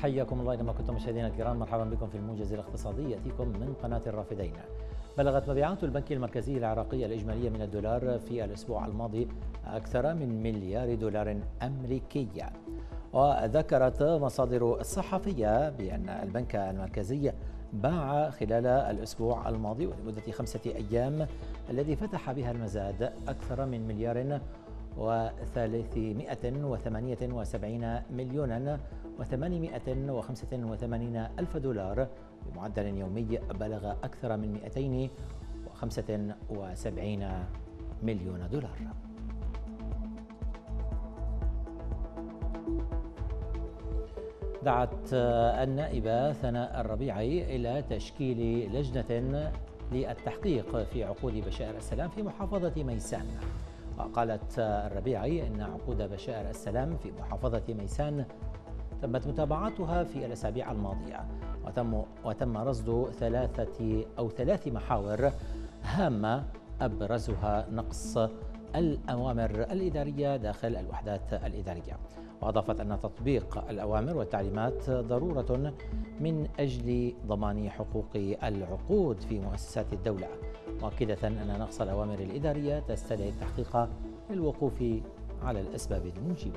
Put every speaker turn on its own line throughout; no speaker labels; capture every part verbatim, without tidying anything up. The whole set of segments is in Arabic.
حياكم الله أينما كنتم مشاهدينا الكرام، مرحبا بكم في الموجز الاقتصادي يأتيكم من قناة الرافدين. بلغت مبيعات البنك المركزي العراقي الإجمالية من الدولار في الأسبوع الماضي أكثر من مليار دولار أمريكي. وذكرت مصادر الصحفية بأن البنك المركزي باع خلال الأسبوع الماضي ولمدة خمسة أيام الذي فتح بها المزاد أكثر من مليار وثلاثمائة وثمانية وسبعين مليونا وثمانمائة وخمسة وثمانين ألف دولار بمعدل يومي بلغ أكثر من مئتين وخمسة وسبعين مليون دولار. دعت النائبة ثناء الربيعي إلى تشكيل لجنة للتحقيق في عقود بشائر السلام في محافظة ميسان. وقالت الربيعي إن عقود بشائر السلام في محافظة ميسان تمت متابعتها في الأسابيع الماضية، وتم وتم رصد ثلاثة أو ثلاث محاور هامة أبرزها نقص الأوامر الإدارية داخل الوحدات الإدارية. وأضافت أن تطبيق الأوامر والتعليمات ضرورة من أجل ضمان حقوق العقود في مؤسسات الدولة، مؤكدة أن نقص الأوامر الإدارية تستدعي التحقيق للوقوف على الأسباب الموجبة.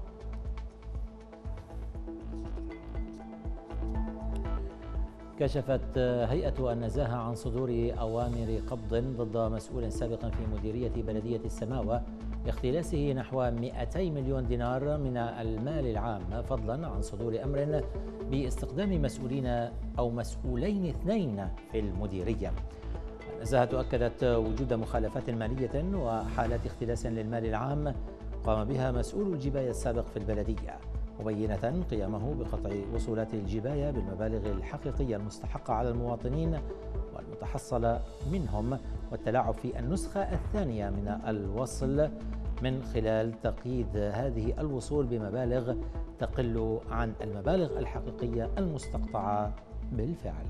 كشفت هيئة النزاهة عن صدور أوامر قبض ضد مسؤول سابق في مديرية بلدية السماوة لاختلاسه نحو مئتي مليون دينار من المال العام، فضلا عن صدور أمر باستخدام مسؤولين أو مسؤولين اثنين في المديرية. النزاهة أكدت وجود مخالفات مالية وحالات اختلاس للمال العام قام بها مسؤول الجباية السابق في البلدية، مبينة قيامه بقطع وصولات الجباية بالمبالغ الحقيقية المستحقة على المواطنين والمتحصلة منهم، والتلاعب في النسخة الثانية من الوصل من خلال تقييد هذه الوصول بمبالغ تقل عن المبالغ الحقيقية المستقطعة بالفعل.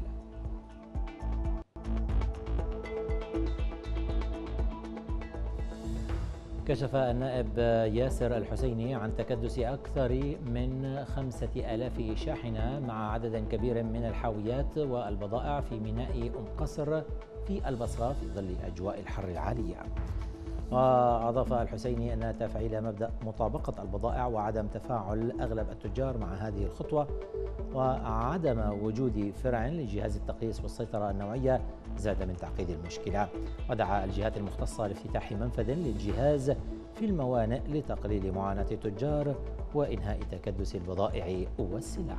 كشف النائب ياسر الحسيني عن تكدس أكثر من خمسة آلاف شاحنة مع عدد كبير من الحاويات والبضائع في ميناء أم قصر في البصرة في ظل أجواء الحر العالية. وأضاف الحسيني أن تفعيل مبدأ مطابقة البضائع وعدم تفاعل أغلب التجار مع هذه الخطوة وعدم وجود فرع لجهاز التقييس والسيطرة النوعية زاد من تعقيد المشكلة. ودعا الجهات المختصة لافتتاح منفذ للجهاز في الموانئ لتقليل معاناة التجار وإنهاء تكدس البضائع والسلع.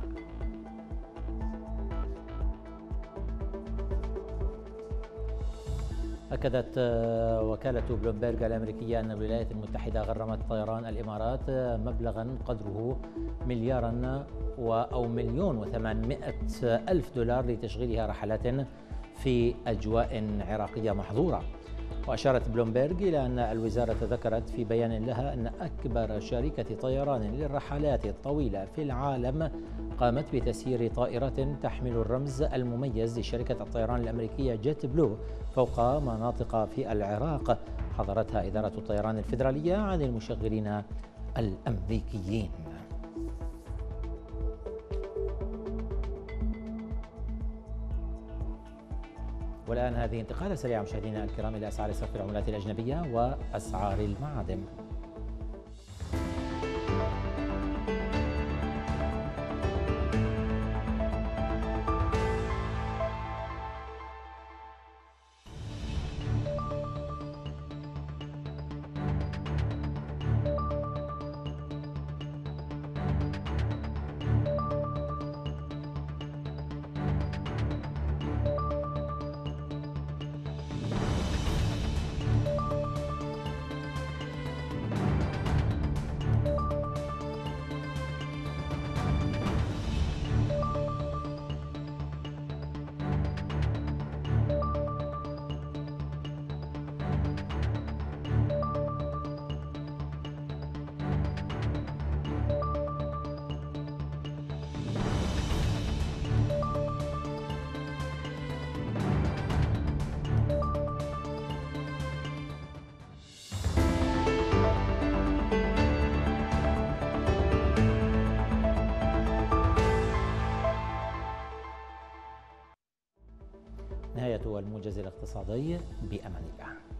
أكدت وكالة بلومبيرغ الأمريكية أن الولايات المتحدة غرمت طيران الإمارات مبلغا قدره مليارا أو مليون وثمانمائة ألف دولار لتشغيلها رحلات في أجواء عراقية محظورة. وأشارت بلومبيرغ إلى أن الوزارة ذكرت في بيان لها أن أكبر شركة طيران للرحلات الطويلة في العالم قامت بتسيير طائرة تحمل الرمز المميز لشركة الطيران الأمريكية جيت بلو فوق مناطق في العراق حظرتها إدارة الطيران الفيدرالية عن المشغلين الأمريكيين. والآن هذه انتقالة سريعة مشاهدينا الكرام إلى أسعار صرف العملات الأجنبية وأسعار المعادن. نهاية الموجز الاقتصادي، بأمان الله.